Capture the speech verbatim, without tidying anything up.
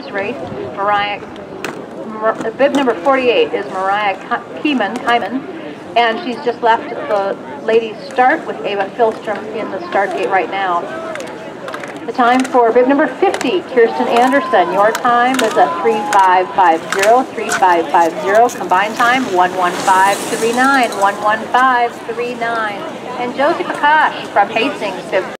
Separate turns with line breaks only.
this race. Mariah, Mar bib number forty-eight is Mariah Kieman, Kieman, and she's just left the ladies' start with Ava Filstrom in the start gate right now. The time for bib number fifty, Kirsten Anderson. Your time is a three five five zero, three five five zero. Combined time, one one five three nine, one one five three nine. And Josie Prakash from Hastings, bib